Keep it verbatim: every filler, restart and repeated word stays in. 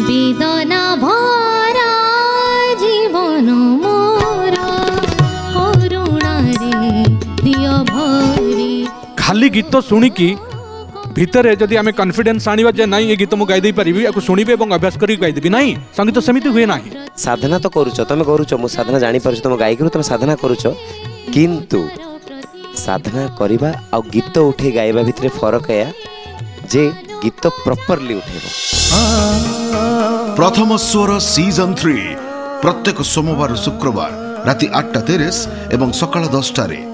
বেদনা ভরা জীবন মোর করুণারে দিও ভরি। खाली गीत शुणिकी भितर जदि आम कॉन्फिडेंस आनिबा जे नहीं ये गीत मु गाई दे परिबी या शुणिबे और अभ्यास करी गाई देबी नहीं संगीत सेमिति हुए नहीं। साधना तो करूछ तुम करूछ मु साधना जानी पारुछ तुम गायक तुम साधना करूछ किंतु साधना करबा आ गीत उठे गायबा भितर फरक है जे गीत प्रॉपर्ली उठेबो। प्रथम स्वर सीजन थ्री प्रत्येक सोमवार शुक्रवार राति आठटा तेरस एवं सकाळ दस टारे